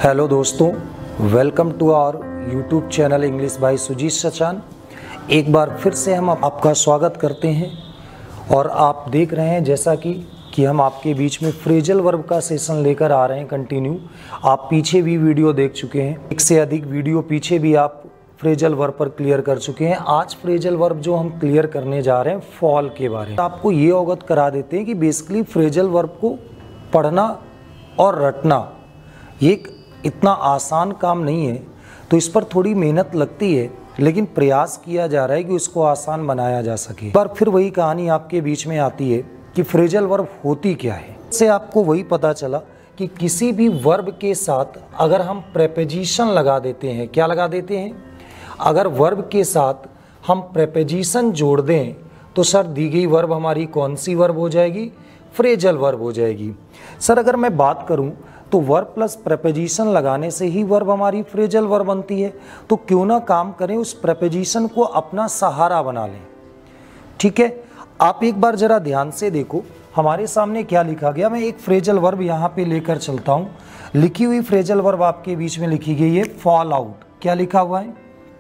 Hello दोस्तों, welcome to our YouTube channel English by Sujeet Sachan. एक बार फिर से हम आपका स्वागत करते हैं और आप देख रहे हैं जैसा कि हम आपके बीच में फ्रेजल वर्ब का सेशन लेकर आ रहे हैं कंटिन्यू। आप पीछे भी वीडियो देख चुके हैं, एक से अधिक वीडियो पीछे भी आप फ्रेजल वर्ब पर क्लियर कर चुके हैं। आज फ्रेजल वर्ब जो हम क्लियर करने जा रहे हैं फॉल के बारे में। आपको ये अवगत करा देते हैं कि बेसिकली फ्रेजल वर्ब को पढ़ना और रटना ये इतना आसान काम नहीं है, तो इस पर थोड़ी मेहनत लगती है, लेकिन प्रयास किया जा रहा है कि उसको आसान बनाया जा सके। पर फिर वही कहानी आपके बीच में आती है कि फ्रेजल वर्ब होती क्या है। इससे आपको वही पता चला कि किसी भी वर्ब के साथ अगर हम प्रेपोजिशन लगा देते हैं, क्या लगा देते हैं, अगर वर्ब के साथ हम प्रेपोजिशन जोड़ दें तो सर दी गई वर्ब हमारी कौन सी वर्ब हो जाएगी? फ्रेजल वर्ब हो जाएगी। सर अगर मैं बात करूं तो वर्ब प्लस प्रेपोजिशन लगाने से ही वर्ब हमारी फ्रेजल वर्ब बनती है, तो क्यों ना काम करें उस प्रेपोजिशन को अपना सहारा बना लें। ठीक है, आप एक बार जरा ध्यान से देखो हमारे सामने क्या लिखा गया। मैं एक फ्रेजल वर्ब यहाँ पे लेकर चलता हूँ। लिखी हुई फ्रेजल वर्ब आपके बीच में लिखी गई है फॉल आउट। क्या लिखा हुआ है?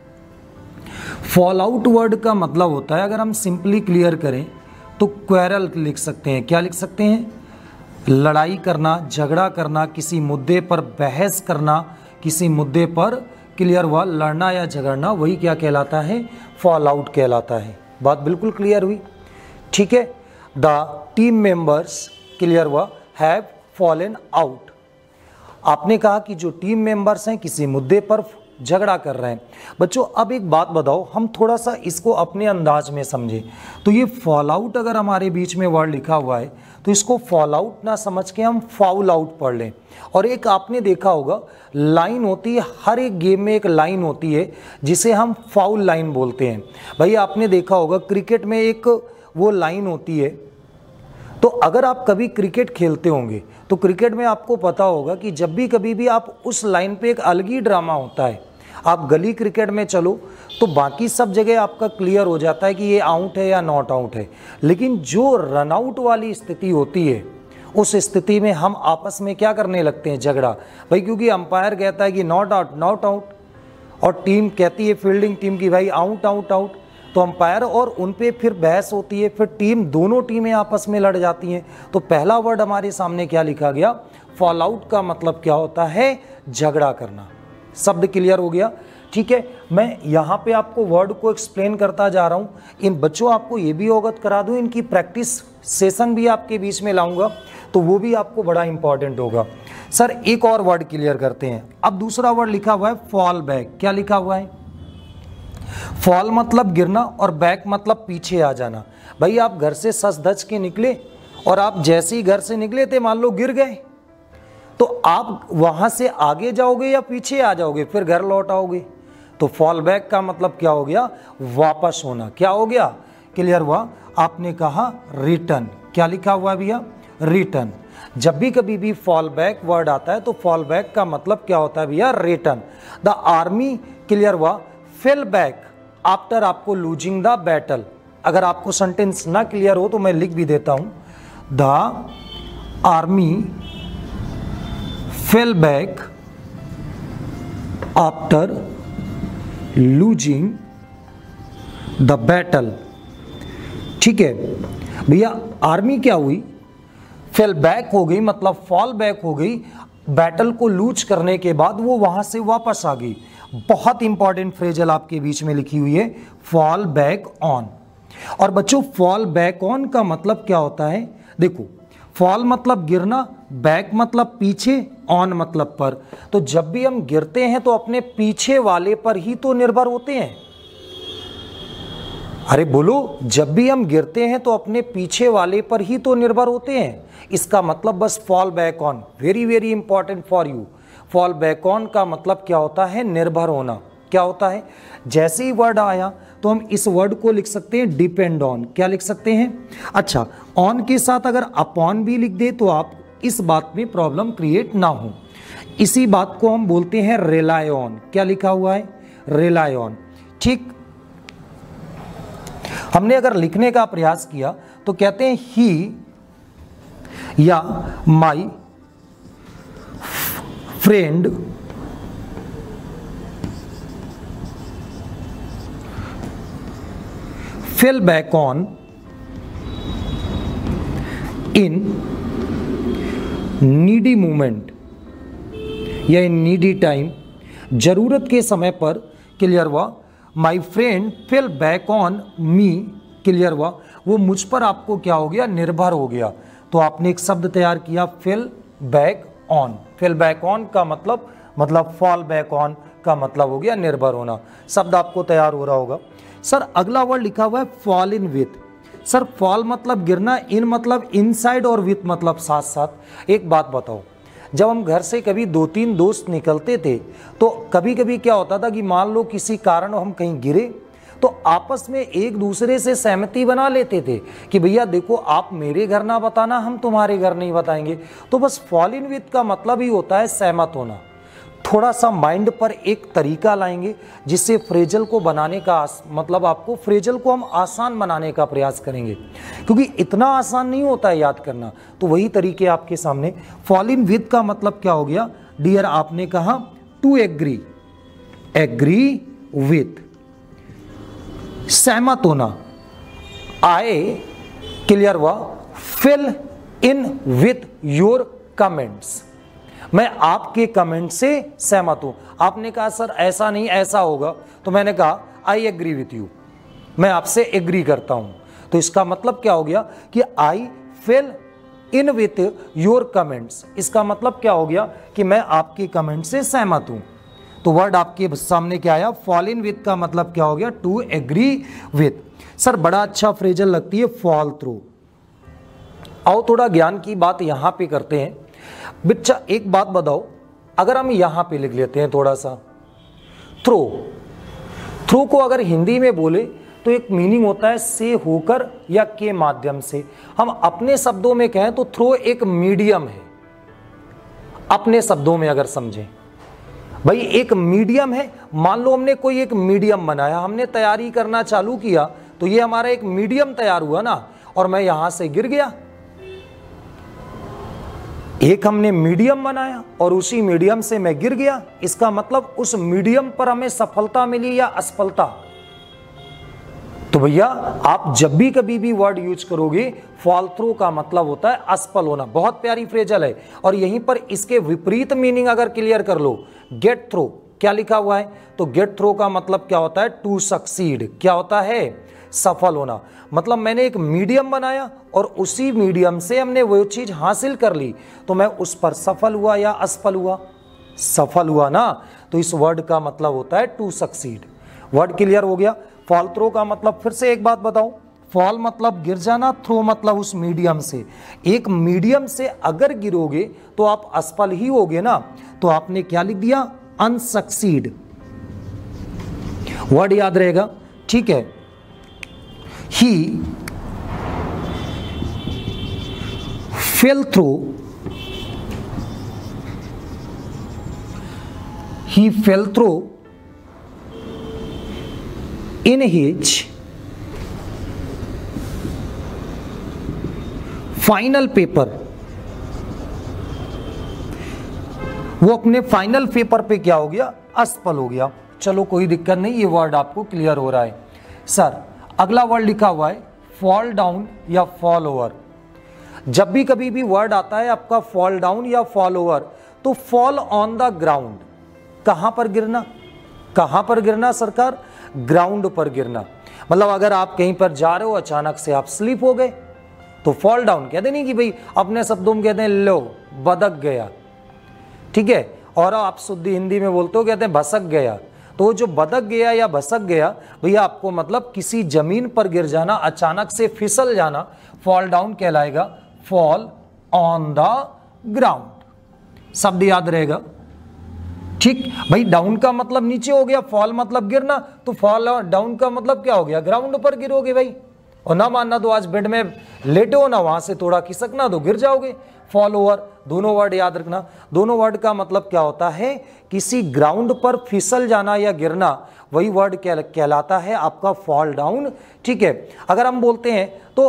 फॉल आउट वर्ड का मतलब होता है, अगर हम सिंपली क्लियर करें तो क्वेरल लिख सकते हैं। क्या लिख सकते हैं? लड़ाई करना, झगड़ा करना, किसी मुद्दे पर बहस करना, किसी मुद्दे पर क्लियर हुआ लड़ना या झगड़ना, वही क्या कहलाता है? फॉल आउट कहलाता है। बात बिल्कुल क्लियर हुई। ठीक है, द टीम मेंबर्स क्लियर हुआ हैव फॉलन आउट। आपने कहा कि जो टीम मेंबर्स हैं किसी मुद्दे पर झगड़ा कर रहे हैं। बच्चों अब एक बात बताओ, हम थोड़ा सा इसको अपने अंदाज में समझें तो ये फॉल आउट अगर हमारे बीच में वर्ड लिखा हुआ है तो इसको फॉल आउट ना समझ के हम फाउल आउट पढ़ लें। और एक आपने देखा होगा लाइन होती है, हर एक गेम में एक लाइन होती है जिसे हम फाउल लाइन बोलते हैं। भाई आपने देखा होगा क्रिकेट में एक वो लाइन होती है, तो अगर आप कभी क्रिकेट खेलते होंगे तो क्रिकेट में आपको पता होगा कि जब भी कभी भी आप उस लाइन पे एक अलग ही ड्रामा होता है। आप गली क्रिकेट में चलो तो बाकी सब जगह आपका क्लियर हो जाता है कि ये आउट है या नॉट आउट है, लेकिन जो रन आउट वाली स्थिति होती है उस स्थिति में हम आपस में क्या करने लगते हैं? झगड़ा। भाई क्योंकि अंपायर कहता है कि नॉट आउट नॉट आउट, और टीम कहती है फील्डिंग टीम की भाई आउट आउट आउट, तो अंपायर और उन पे फिर बहस होती है, फिर दोनों टीमें आपस में लड़ जाती हैं। तो पहला वर्ड हमारे सामने क्या लिखा गया? फॉल आउट का मतलब क्या होता है? झगड़ा करना। शब्द क्लियर हो गया? ठीक है, मैं यहाँ पे आपको वर्ड को एक्सप्लेन करता जा रहा हूँ। इन बच्चों आपको ये भी अवगत करा दूँ, इनकी प्रैक्टिस सेशन भी आपके बीच में लाऊंगा तो वो भी आपको बड़ा इंपॉर्टेंट होगा। सर एक और वर्ड क्लियर करते हैं। अब दूसरा वर्ड लिखा हुआ है फॉल बैक। क्या लिखा हुआ है? फॉल मतलब गिरना और बैक मतलब पीछे आ जाना। भाई आप घर से सच धज के निकले और आप जैसे ही घर से निकले थे मान लो गिर गए, तो आप वहां से आगे जाओगे या पीछे आ जाओगे, फिर घर लौट आओगे। तो फॉल बैक का मतलब क्या हो गया? वापस होना। क्या हो गया? क्लियर हुआ? आपने कहा रिटर्न। क्या लिखा हुआ भैया? रिटर्न। जब भी कभी भी फॉल बैक वर्ड आता है तो फॉल बैक का मतलब क्या होता है भैया? रिटर्न। द आर्मी क्लियर हुआ फेल बैक आफ्टर आपको लूजिंग द बैटल। अगर आपको सेंटेंस ना क्लियर हो तो मैं लिख भी देता हूं, the army fell back after losing the battle. ठीक है भैया, आर्मी क्या हुई? फेल बैक हो गई, मतलब फॉल बैक हो गई। बैटल को लूज करने के बाद वो वहां से वापस आ गई। बहुत इंपॉर्टेंट फ्रेजल आपके बीच में लिखी हुई है, फॉल बैक ऑन। और बच्चों फॉल बैक ऑन का मतलब क्या होता है? देखो फॉल मतलब गिरना, बैक मतलब पीछे, ऑन मतलब पर। तो जब भी हम गिरते हैं तो अपने पीछे वाले पर ही तो निर्भर होते हैं। अरे बोलो, जब भी हम गिरते हैं तो अपने पीछे वाले पर ही तो निर्भर होते हैं। इसका मतलब बस fall back on, very very important for you. Fall back on का मतलब क्या होता है? निर्भर होना। क्या होता है? जैसे ही वर्ड आया तो हम इस वर्ड को लिख सकते हैं डिपेंड ऑन। क्या लिख सकते हैं? अच्छा, ऑन के साथ अगर अपॉन भी लिख दे तो आप इस बात में प्रॉब्लम क्रिएट ना हो। इसी बात को हम बोलते हैं रिलाय ऑन। क्या लिखा हुआ है? Rely on. ठीक, हमने अगर लिखने का प्रयास किया तो कहते हैं ही या माई friend fell back on in needy moment या इन नीडी टाइम, जरूरत के समय पर, क्लियर हुआ। My friend fell back on me, clear हुआ, वो मुझ पर आपको क्या हो गया, निर्भर हो गया। तो आपने एक शब्द तैयार किया fell back on. Fell back on का मतलब फॉल बैक ऑन का मतलब हो गया निर्भर होना। शब्द आपको तैयार हो रहा होगा। सर अगला वर्ड लिखा हुआ है fall in with. Sir fall मतलब गिरना, इन मतलब इनसाइड और विथ मतलब साथ साथ। एक बात बताओ, जब हम घर से कभी 2-3 दोस्त निकलते थे तो कभी कभी क्या होता था कि मान लो किसी कारण हम कहीं गिरे तो आपस में एक दूसरे से सहमति बना लेते थे कि भैया देखो आप मेरे घर ना बताना, हम तुम्हारे घर नहीं बताएंगे। तो बस फॉल इन विथ का मतलब ही होता है सहमत होना। थोड़ा सा माइंड पर एक तरीका लाएंगे जिससे फ्रेजल को बनाने का मतलब आपको फ्रेजल को हम आसान बनाने का प्रयास करेंगे, क्योंकि इतना आसान नहीं होता है याद करना। तो वही तरीके आपके सामने। फॉल इन विथ का मतलब क्या हो गया डियर, आपने कहा टू एग्री, एग्री विथ, सहमत होना। आई, क्लियर हुआ, fell in with your comments, मैं आपके कमेंट से सहमत हूं। आपने कहा सर ऐसा नहीं ऐसा होगा, तो मैंने कहा आई एग्री विथ यू, मैं आपसे एग्री करता हूं। तो इसका मतलब क्या हो गया कि I fell in with your comments. इसका मतलब क्या हो गया कि मैं आपके कमेंट से सहमत हूं। तो वर्ड आपके सामने क्या आया, फॉल इन विथ का मतलब क्या हो गया, टू एग्री विथ। सर बड़ा अच्छा फ्रेजल लगती है फॉल थ्रू। आओ थोड़ा ज्ञान की बात यहां पे करते हैं। बच्चा एक बात बताओ, अगर हम यहां पे लिख लेते हैं थोड़ा सा थ्रो, थ्रो को अगर हिंदी में बोले तो एक मीनिंग होता है से होकर या के माध्यम से। हम अपने शब्दों में कहें तो थ्रो एक मीडियम है। अपने शब्दों में अगर समझें भाई एक मीडियम है। मान लो हमने कोई एक मीडियम बनाया, हमने तैयारी करना चालू किया तो ये हमारा एक मीडियम तैयार हुआ ना, और मैं यहां से गिर गया। एक हमने मीडियम बनाया और उसी मीडियम से मैं गिर गया, इसका मतलब उस मीडियम पर हमें सफलता मिली या असफलता। तो भैया आप जब भी कभी भी वर्ड यूज करोगे फॉल थ्रू का मतलब होता है असफल होना। बहुत प्यारी फ्रेजल है। और यहीं पर इसके विपरीत मीनिंग अगर क्लियर कर लो, गेट थ्रू, क्या लिखा हुआ है, तो गेट थ्रू का मतलब क्या होता है, टू सक्सीड, क्या होता है, सफल होना। मतलब मैंने एक मीडियम बनाया और उसी मीडियम से हमने वो चीज हासिल कर ली, तो मैं उस पर सफल हुआ या असफल हुआ, सफल हुआ ना। तो इस वर्ड का मतलब होता है टू सक्सीड। वर्ड क्लियर हो गया। फॉल थ्रू का मतलब फिर से एक बात बताऊं, फॉल मतलब गिर जाना, थ्रो मतलब उस मीडियम से। एक मीडियम से अगर गिरोगे तो आप असफल ही होगे ना। तो आपने क्या लिख दिया, अनसक्सीड। वर्ड याद रहेगा, ठीक है। He fell through in his final paper. वो अपने फाइनल पेपर पे क्या हो गया, असफल हो गया। चलो कोई दिक्कत नहीं, ये वर्ड आपको क्लियर हो रहा है। सर अगला वर्ड लिखा हुआ है फॉल डाउन या फॉल ओवर। जब भी कभी भी वर्ड आता है आपका फॉल डाउन या फॉल ओवर, तो फॉल ऑन द ग्राउंड, कहां पर गिरना, कहां पर गिरना सरकार, ग्राउंड पर गिरना। मतलब अगर आप कहीं पर जा रहे हो, अचानक से आप स्लिप हो गए तो फॉल डाउन कहते नहीं कि भाई अपने शब्दों में कहते हैं लो बदक गया, ठीक है। और आप शुद्ध हिंदी में बोलते हो कहते हैं भसक गया। तो जो बदक गया या भसक गया भैया आपको मतलब किसी जमीन पर गिर जाना, अचानक से फिसल जाना, फॉल डाउन कहलाएगा, फॉल ऑन द ग्राउंड। शब्द याद रहेगा, ठीक भाई। डाउन का मतलब नीचे हो गया, फॉल मतलब गिरना, तो फॉल डाउन का मतलब क्या हो गया, ग्राउंड पर गिरोगे भाई। और ना मानना तो आज बेड में लेटे हो ना, वहां से थोड़ा खिसकना तो गिर जाओगे। फॉल ओवर, दोनों वर्ड याद रखना। दोनों वर्ड का मतलब क्या होता है, किसी ग्राउंड पर फिसल जाना या गिरना, वही वर्ड कहलाता है आपका फॉल डाउन, ठीक है। अगर हम बोलते हैं तो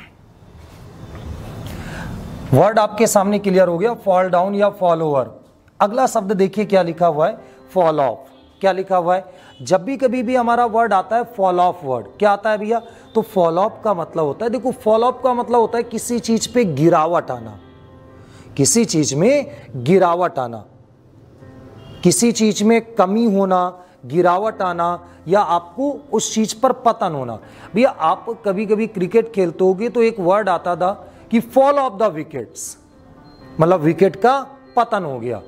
वर्ड आपके सामने क्लियर हो गया, फॉल डाउन या फॉल ओवर। अगला शब्द देखिए क्या लिखा हुआ है, फॉल ऑफ। क्या लिखा हुआ है, जब भी कभी भी हमारा वर्ड आता है फॉल ऑफ वर्ड, क्या आता है भैया, तो फॉल ऑफ का मतलब होता है, देखो फॉल ऑफ का मतलब होता है किसी चीज पे गिरावट आना, किसी चीज में गिरावट आना, किसी चीज में कमी होना, गिरावट आना, या आपको उस चीज पर पतन होना। भैया आप कभी कभी क्रिकेट खेलते होगे तो एक वर्ड आता था कि फॉल ऑफ द विकेट्स, मतलब विकेट का पतन हो गया।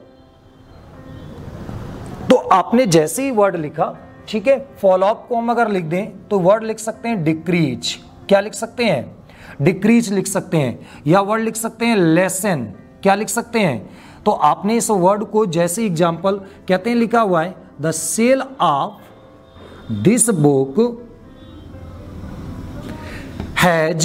तो आपने जैसे ही वर्ड लिखा, ठीक है, फॉल ऑफ को हम अगर लिख दें तो वर्ड लिख सकते हैं डिक्रीज। क्या लिख सकते हैं, डिक्रीज लिख सकते हैं, या वर्ड लिख सकते हैं लेसन। क्या लिख सकते हैं, तो आपने इस वर्ड को जैसे एग्जांपल कहते हैं लिखा हुआ है, the sale of this book has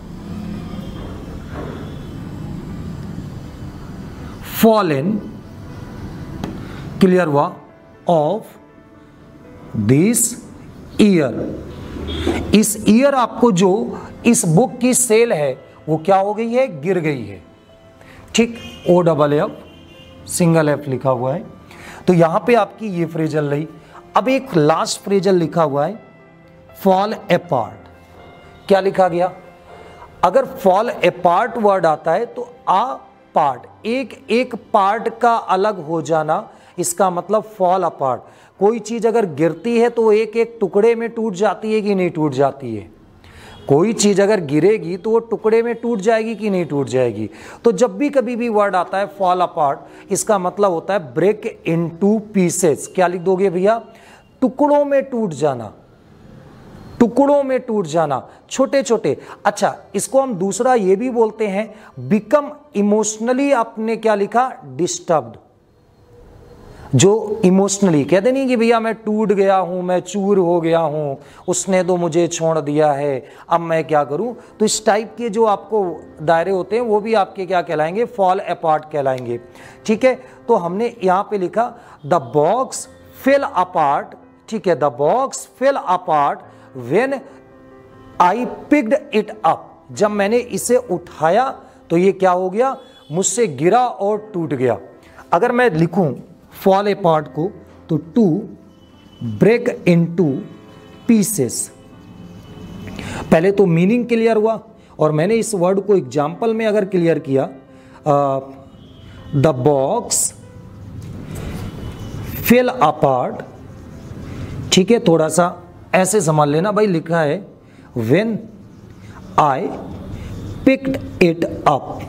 fallen, clear हुआ, ऑफ दिस ईयर। इस ईयर आपको जो इस बुक की सेल है वो क्या हो गई है, गिर गई है। ठीक, O double F single F लिखा हुआ है। तो यहां पे आपकी ये फ्रेजल रही। अब एक लास्ट फ्रेजल लिखा हुआ है, फॉल अपार्ट। क्या लिखा गया, अगर फॉल अपार्ट वर्ड आता है तो आ पार्ट, एक एक पार्ट का अलग हो जाना, इसका मतलब फॉल अपार्ट। कोई चीज अगर गिरती है तो एक एक टुकड़े में टूट जाती है कि नहीं टूट जाती है, कोई चीज अगर गिरेगी तो वो टुकड़े में टूट जाएगी कि नहीं टूट जाएगी। तो जब भी कभी भी वर्ड आता है फॉल अपार्ट, इसका मतलब होता है ब्रेक इनटू पीसेस। क्या लिख दोगे भैया, टुकड़ों में टूट जाना, टुकड़ों में टूट जाना, छोटे छोटे। अच्छा, इसको हम दूसरा ये भी बोलते हैं, बिकम इमोशनली, आपने क्या लिखा, डिस्टर्ब्ड। जो इमोशनली कहते नहीं कि भैया मैं टूट गया हूं, मैं चूर हो गया हूं, उसने तो मुझे छोड़ दिया है, अब मैं क्या करूं। तो इस टाइप के जो आपको दायरे होते हैं वो भी आपके क्या कहलाएंगे, फॉल अपार्ट कहलाएंगे। ठीक है, तो हमने यहां पे लिखा द बॉक्स फेल अपार्ट। ठीक है, the box fell apart when I picked it up. जब मैंने इसे उठाया तो ये क्या हो गया, मुझसे गिरा और टूट गया। अगर मैं लिखूं फॉल अपार्ट को तो टू ब्रेक इनटू पीसेस। पहले तो मीनिंग क्लियर हुआ और मैंने इस वर्ड को एग्जाम्पल में अगर क्लियर किया, द बॉक्स फेल अपार्ट। ठीक है, थोड़ा सा ऐसे संभाल लेना भाई, लिखा है when I picked it up,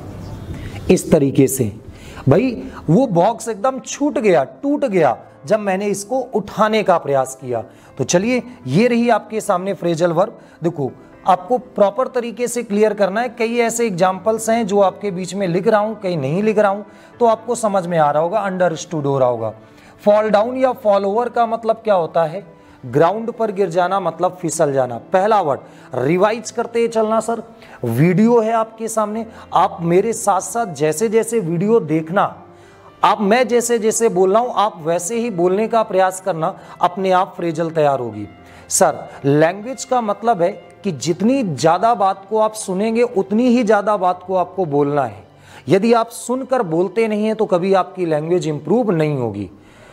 इस तरीके से। भाई वो बॉक्स एकदम छूट गया, टूट गया जब मैंने इसको उठाने का प्रयास किया। तो चलिए, ये रही आपके सामने फ्रेजल वर्ब। देखो, आपको प्रॉपर तरीके से क्लियर करना है। कई ऐसे एग्जांपल्स हैं जो आपके बीच में लिख रहा हूं, कई नहीं लिख रहा हूं, तो आपको समझ में आ रहा होगा, अंडरस्टूड हो रहा होगा। फॉल डाउन या फॉल ओवर का मतलब क्या होता है, ग्राउंड पर गिर जाना, मतलब फिसल जाना। पहला वर्ड रिवाइज करते चलना सर, वीडियो है आपके सामने, आप मेरे साथ साथ जैसे जैसे वीडियो देखना, आप मैं जैसे जैसे बोल रहा हूं आप वैसे ही बोलने का प्रयास करना, अपने आप फ्रेजल तैयार होगी। सर, लैंग्वेज का मतलब है कि जितनी ज्यादा बात को आप सुनेंगे उतनी ही ज्यादा बात को आपको बोलना है। यदि आप सुनकर बोलते नहीं है तो कभी आपकी लैंग्वेज इंप्रूव नहीं होगी।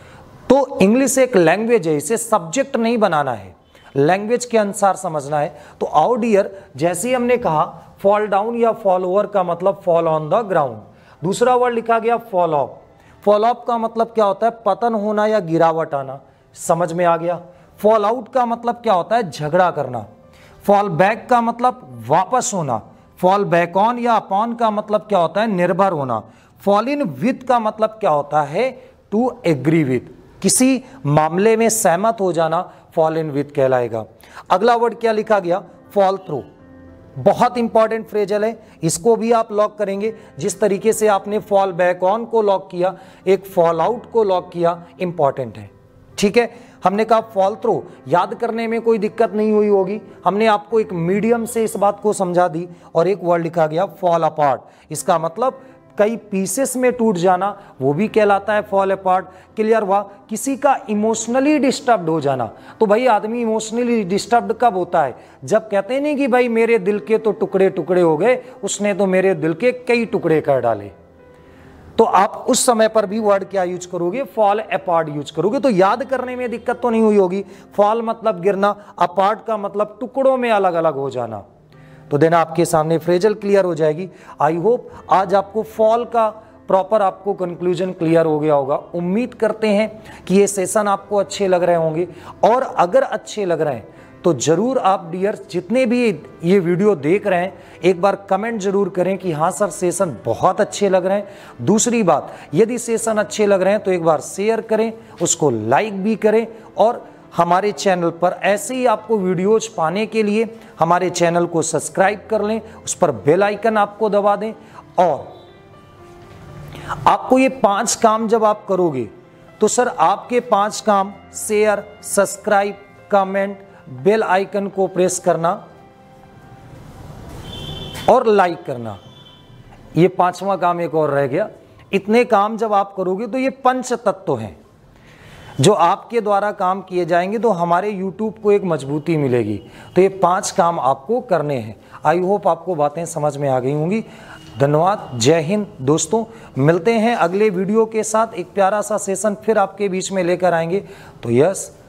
तो इंग्लिश एक लैंग्वेज है, इसे सब्जेक्ट नहीं बनाना है, लैंग्वेज के अनुसार समझना है। तो आओ डियर, जैसे ही हमने कहा फॉल डाउन या फॉल ओवर का मतलब फॉल ऑन द ग्राउंड। दूसरा वर्ड लिखा गया फॉल ऑफ। फॉल ऑफ का मतलब क्या होता है, पतन होना या गिरावट आना, समझ में आ गया। फॉल आउट का मतलब क्या होता है, झगड़ा करना। फॉल बैक का मतलब वापस होना। फॉल बैक ऑन या अपॉन का मतलब क्या होता है, निर्भर होना। फॉल इन विथ का मतलब क्या होता है, टू एग्री विथ, किसी मामले में सहमत हो जाना, फॉल इन विथ कहलाएगा। अगला वर्ड क्या लिखा गया, फॉल थ्रू। बहुत इंपॉर्टेंट फ्रेजल है, इसको भी आप लॉक करेंगे। जिस तरीके से आपने फॉल बैक ऑन को लॉक किया, एक फॉल आउट को लॉक किया, इंपॉर्टेंट है। ठीक है, हमने कहा फॉल थ्रू, याद करने में कोई दिक्कत नहीं हुई होगी, हमने आपको एक मीडियम से इस बात को समझा दी। और एक वर्ड लिखा गया फॉल अपार्ट, इसका मतलब कई पीसेस में टूट जाना, वो भी कहलाता है फॉल अपार्ट। क्लियर हुआ। किसी का इमोशनली डिस्टर्ब्ड हो जाना, तो भाई आदमी इमोशनली डिस्टर्ब्ड कब होता है, जब कहते नहीं कि भाई मेरे दिल के तो टुकड़े टुकड़े हो गए, उसने तो मेरे दिल के कई टुकड़े कर डाले। तो आप उस समय पर भी वर्ड क्या यूज करोगे, फॉल अपार्ट यूज करोगे। तो याद करने में दिक्कत तो नहीं हुई होगी। फॉल मतलब गिरना, अपार्ट का मतलब टुकड़ों में अलग अलग हो जाना। तो देन आपके सामने फ्रेजल क्लियर हो जाएगी। आई होप आज आपको फॉल का प्रॉपर आपको कंक्लूजन क्लियर हो गया होगा। उम्मीद करते हैं कि ये सेशन आपको अच्छे लग रहे होंगे, और अगर अच्छे लग रहे हैं तो जरूर आप डियर जितने भी ये वीडियो देख रहे हैं एक बार कमेंट जरूर करें कि हाँ सर सेशन बहुत अच्छे लग रहे हैं। दूसरी बात, यदि सेशन अच्छे लग रहे हैं तो एक बार शेयर करें, उसको लाइक भी करें, और हमारे चैनल पर ऐसे ही आपको वीडियोज पाने के लिए हमारे चैनल को सब्सक्राइब कर लें, उस पर बेल आइकन आपको दबा दें। और आपको ये 5 काम जब आप करोगे तो सर आपके 5 काम share, subscribe, comment, bell icon को प्रेस करना और लाइक करना, ये 5वां काम एक और रह गया। इतने काम जब आप करोगे तो ये 5 तत्व हैं जो आपके द्वारा काम किए जाएंगे, तो हमारे YouTube को एक मजबूती मिलेगी। तो ये 5 काम आपको करने हैं। आई होप आपको बातें समझ में आ गई होंगी। धन्यवाद, जय हिंद दोस्तों। मिलते हैं अगले वीडियो के साथ। एक प्यारा सा सेशन फिर आपके बीच में लेकर आएंगे। तो यस,